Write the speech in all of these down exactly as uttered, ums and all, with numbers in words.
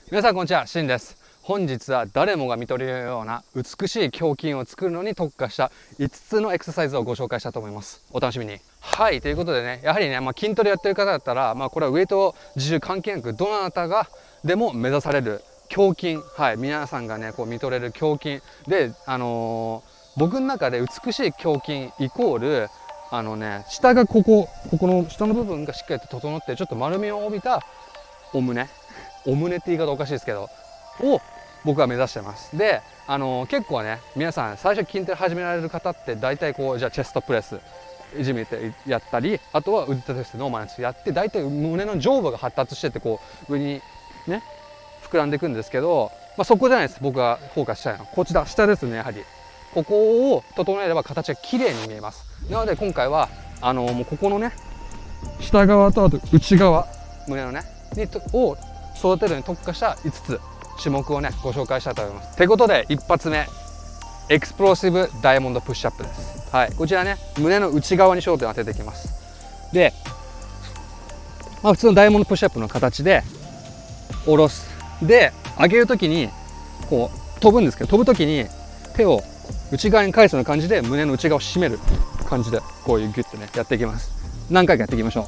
皆さんこんにちは、しんです。本日は誰もが見とれるような美しい胸筋を作るのに特化したいつつのエクササイズをご紹介したいと思います。お楽しみに。はい、ということでね、やはりね、まあ、筋トレやってる方だったら、まあ、これはウエイト自重関係なくどなたがでも目指される胸筋、はい、皆さんがねこう見とれる胸筋で、あのー、僕の中で美しい胸筋イコールあのね、下がここここの下の部分がしっかりと整ってちょっと丸みを帯びたお胸お胸って言い方おかしいですけどを僕は目指してます。で、あのー、結構ね皆さん最初筋トレ始められる方って大体こうじゃあチェストプレスいじめてやったり、あとは腕立て伏せノーマルなやつやって大体胸の上部が発達してってこう上にね膨らんでいくんですけど、まあ、そこじゃないです。僕がフォーカスしたいのはこちら下ですね。やはりここを整えれば形が綺麗に見えます。なので今回はあのー、もうここのね下側とあと内側胸のねにを育てるのに特化したいつつ種目をねご紹介したいと思います。ということで一発目エクスプローシブダイヤモンドプッシュアップです。はい、こちらね胸の内側に焦点を当てていきます。で、まあ、普通のダイヤモンドプッシュアップの形で下ろす。で上げる時にこう飛ぶんですけど、飛ぶ時に手を内側に返すような感じで胸の内側を締める感じでこういうギュッとねやっていきます。何回かやっていきましょう。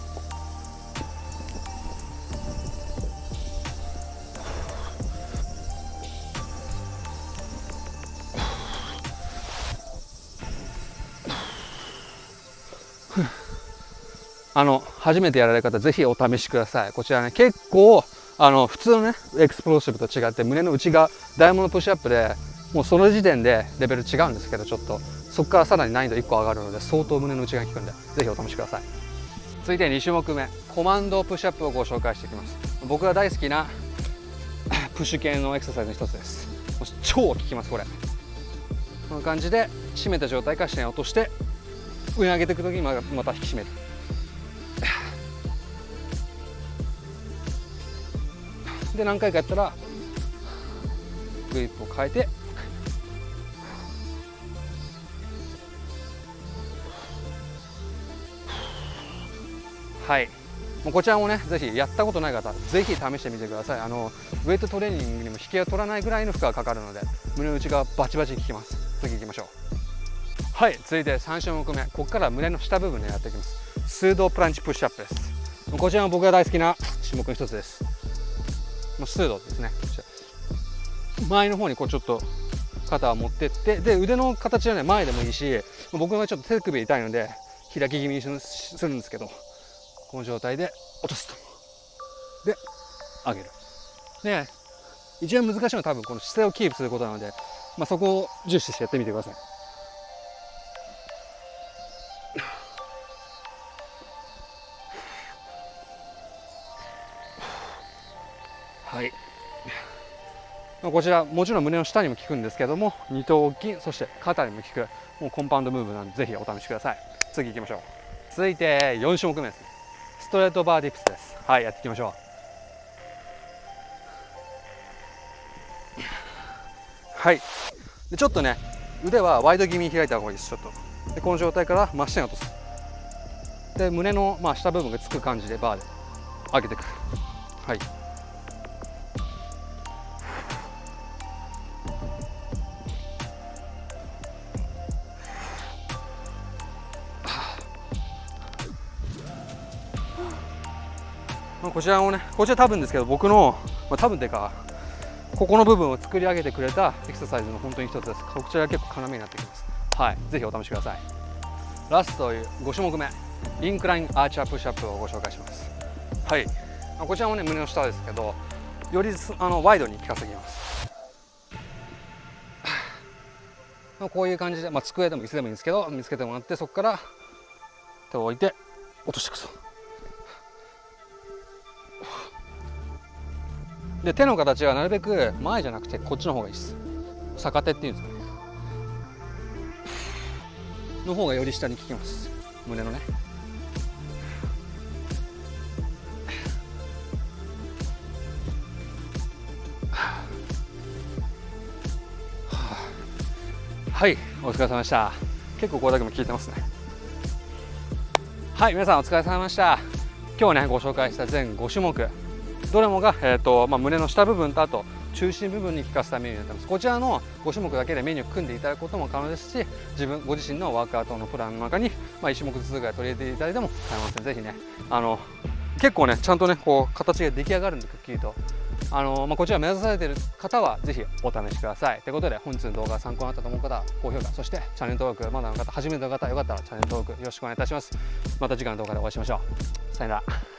あの初めてやられる方ぜひお試しください。こちらね結構あの普通のねエクスプローシブと違って胸の内側ダイヤモンドプッシュアップでもうその時点でレベル違うんですけど、ちょっとそこからさらに難易度いっこ上がるので相当胸の内側に効くんでぜひお試しください。続いてに種目目コマンドプッシュアップをご紹介していきます。僕が大好きなプッシュ系のエクササイズの一つです。超効きます。これこの感じで締めた状態から下に落として上に上げていく時にまた引き締める。で何回かやったらグリップを変えてはい、もうこちらもねぜひやったことない方ぜひ試してみてください。あのウエイトトレーニングにも引けを取らないぐらいの負荷がかかるので胸の内側バチバチ効きます。次行きましょう。はい、続いてさん種目目、ここから胸の下部分でやっていきます。スードプランチプッシュアップです。こちらも僕が大好きな種目の一つです。スードですね。前の方にこうちょっと肩を持ってって、で腕の形はね前でもいいし、僕はちょっと手首痛いので開き気味にするんですけど、この状態で落とすと、で上げる。で一番難しいのは多分この姿勢をキープすることなので、まあ、そこを重視してやってみてください。はい、こちらもちろん胸の下にも効くんですけども、二頭筋そして肩にも効くもうコンパウンドムーブなんでぜひお試しください。次行きましょう。続いてよん種目目ですね。ストレートバーディップスです。はい、やっていきましょう。はい、でちょっとね腕はワイド気味に開いた方がいいです。ちょっとでこの状態から真下に落とす。で胸の、まあ、下部分がつく感じでバーで上げていく。はい、こちらもね、こちら多分ですけど僕の、まあ、多分っていうかここの部分を作り上げてくれたエクササイズの本当に一つです。こちらは結構要になってきます。はい、ぜひお試しください。ラストご種目目インクラインアーチャープッシュアップをご紹介します。はい、こちらもね胸の下ですけどよりあのワイドに効かせていきます。こういう感じで、まあ、机でも椅子でもいいんですけど見つけてもらって、そこから手を置いて落としていくと。で手の形はなるべく前じゃなくてこっちの方がいいです。逆手っていうんですかねの方がより下に効きます。胸のね。はい、お疲れ様でした。結構これだけも効いてますね。はい、皆さんお疲れ様でした。今日ねご紹介した全ご種目どれもが、えーとまあ、胸の下部分とあと中心部分に効かせたメニューになってます。こちらのご種目だけでメニュー組んでいただくことも可能ですし、自分ご自身のワークアウトのプランの中に、まあ、いち種目ずつぐらい取り入れていただいても構いません。ぜひね、あの結構ねちゃんとねこう形が出来上がるんで、くっきりとあの、まあ、こちら目指されている方はぜひお試しください。ということで本日の動画が参考になったと思う方は高評価、そしてチャンネル登録、まだの方初めての方よかったらチャンネル登録よろしくお願いいたします。また次回の動画でお会いしましょう。さよなら。